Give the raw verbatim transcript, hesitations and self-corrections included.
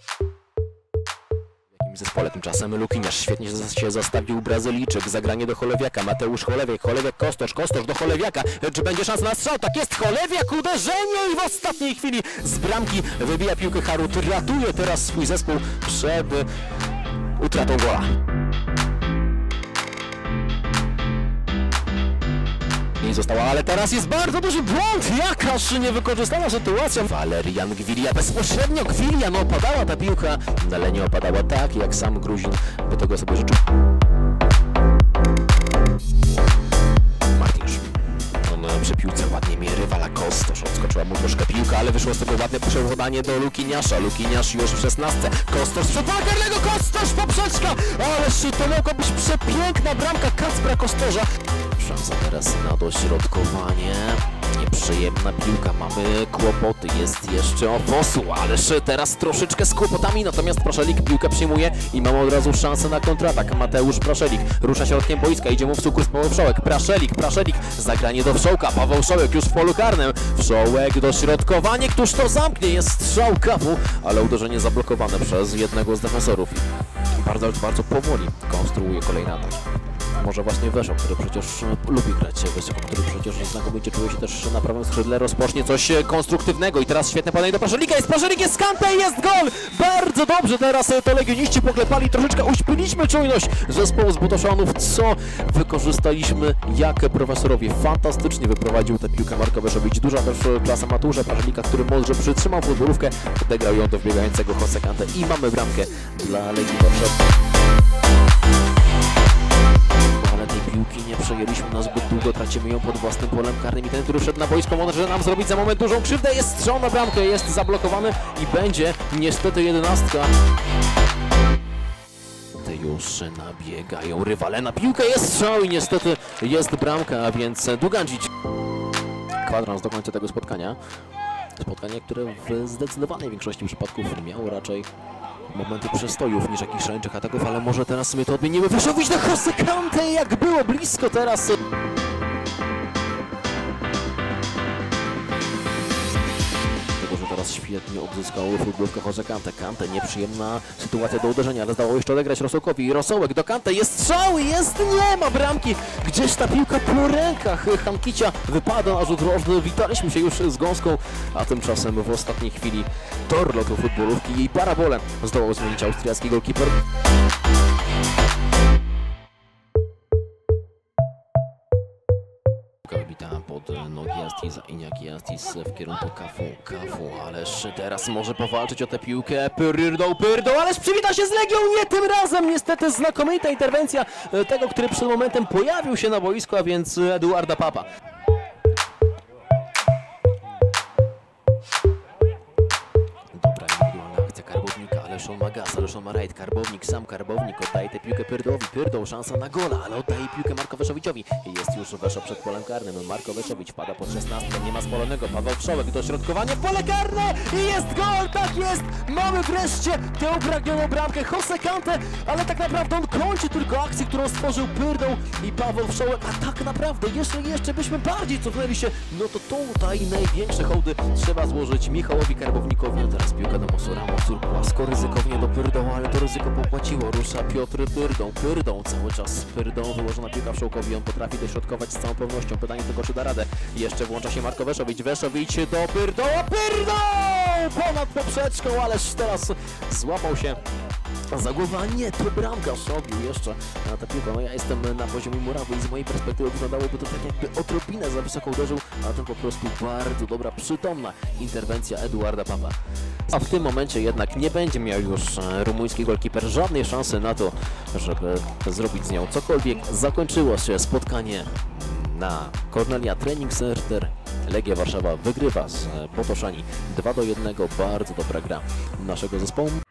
Zespole. Tymczasem Lukiniarz świetnie się zastawił Brazylijczyk. Zagranie do Cholewiaka. Mateusz Cholewiak. Cholewiak Kostosz. Kostosz do Cholewiaka. Czy będzie szansa na strzał? Tak jest. Cholewiak. Uderzenie i w ostatniej chwili z bramki wybija piłkę Harut. Ratuje teraz swój zespół przed utratą gola. Nie została, ale teraz jest bardzo duży błąd. Jakaż niewykorzystana sytuacja. Walerian Gwilia bezpośrednio. Gwilia, no opadała ta piłka, ale nie opadała tak, jak sam Gruzin by tego sobie życzył. Martisz. On przy piłce ładnie mierzy rywala Kostosz. Odskoczyła mu troszkę piłka, ale wyszło z tego ładne przewodzenie do Lukiniasza. Lukiniasz już w szesnastce. Kostosz z karnego. Kostosz poprzeczka. Ależ to mogła być przepiękna bramka Kacpra Kostorza. Szansa teraz na dośrodkowanie. Nieprzyjemna piłka, mamy kłopoty, jest jeszcze Ofosu, ależ teraz troszeczkę z kłopotami, natomiast Praszelik piłkę przyjmuje i mamy od razu szansę na kontratak. Mateusz Praszelik rusza środkiem boiska, idzie mu w sukurs Paweł Wszołek. Praszelik, Praszelik, zagranie do Wszołka, Paweł Wszołek już w polu karnym. Wszołek, dośrodkowanie, któż to zamknie, jest strzał Kawu, ale uderzenie zablokowane przez jednego z defensorów. Bardzo, bardzo powoli konstruuje kolejny atak. Może właśnie Weszok, który przecież lubi grać wysoko, który przecież znakomicie czuje się też na prawym skrzydle, rozpocznie coś konstruktywnego i teraz świetne podanie do Praszelika, jest Praszelik, jest Kante i jest gol! Bardzo dobrze teraz to legioniści poklepali, troszeczkę uśpiliśmy czujność zespołu z Botoszanów, co wykorzystaliśmy jak profesorowie. Fantastycznie wyprowadził tę piłkę Marko Weszowicz, duża też klasa Matusza Praszelika, który mądrze przytrzymał futbolówkę, odegrał ją do wbiegającego Jose Kante i mamy bramkę dla Legii Warszawa. Piłki nie przejęliśmy na zbyt długo, tracimy ją pod własnym polem karnym i ten, który wszedł na boisko, może nam zrobić za moment dużą krzywdę, jest strzał na bramkę, jest zablokowany i będzie niestety jedenastka. Te już nabiegają rywale na piłkę, jest strzał i niestety jest bramka, a więc Dugandzić. Kwadrans do końca tego spotkania. Spotkanie, które w zdecydowanej większości przypadków miało raczej momenty przestojów niż jakichś szaleńczych ataków, ale może teraz sobie to odmienimy. Wyszowić na Jose Kante, jak było blisko teraz. Teraz świetnie odzyskał futbolówkę Jose Kante. Kante, nieprzyjemna sytuacja do uderzenia, ale zdało jeszcze odegrać Rosołkowi. Rosołek do Kante, jest strzał, jest, nie ma bramki. Gdzieś ta piłka po rękach Hankicia wypada na rzut rożny. Witaliśmy się już z gąską, a tymczasem w ostatniej chwili tor lotu futbolówki. Jej parabolę zdołał zmienić austriacki golkiper. Pod nogi Astiza, Iniaki Astis w kierunku Kafu, Kafu, ależ teraz może powalczyć o tę piłkę, Pyrdą, Pyrdą, ależ przywita się z Legią, nie tym razem, niestety znakomita interwencja tego, który przed momentem pojawił się na boisku, a więc Eduarda Papa. Szon ma gaz, ale Szon ma rajd, Karbownik, sam Karbownik oddaje tę piłkę Pyrdowi, Pyrdą, szansa na gola, ale oddaje piłkę Marko Weszowiciowi. Jest już Weszo przed polem karnym, Marko Weszowicz pada pod szesnastkę, nie ma spalonego, Paweł Wszołek, dośrodkowanie, pole karne i jest gol, tak jest! Mamy wreszcie tę upragnioną bramkę Jose Kante, ale tak naprawdę on kończy tylko akcję, którą stworzył Pyrdą i Paweł Wszołek, a tak naprawdę, jeszcze, jeszcze byśmy bardziej cofnęli się, no to tutaj największe hołdy trzeba złożyć Michałowi Karbownikowi. No teraz piłka do Mosura, Mosur płasko, ryzykownie do Pyrdą, ale to ryzyko popłaciło. Rusza Piotr Pyrdą, Pyrdą, cały czas Pyrdą, wyłożona piłka Wszołkowi, on potrafi dośrodkować z całą pewnością. Pytanie tylko, czy da radę. Jeszcze włącza się Marko Weszowicz, Weszowicz do Pyrdą, Pyrdą! Ponad poprzeczką, ależ teraz złapał się za głowę, a nie, to bramka Szobił jeszcze na tę piłkę. No ja jestem na poziomie murawy i z mojej perspektywy wyglądałoby to tak, jakby odrobinę za wysoko uderzył, a to po prostu bardzo dobra, przytomna interwencja Eduarda Papa. A w tym momencie jednak nie będzie miał już rumuński golkiper żadnej szansy na to, żeby zrobić z nią cokolwiek. Zakończyło się spotkanie na Cornelia Training Center. Legia Warszawa wygrywa z Botoszani dwa do jednego. Bardzo dobra gra naszego zespołu.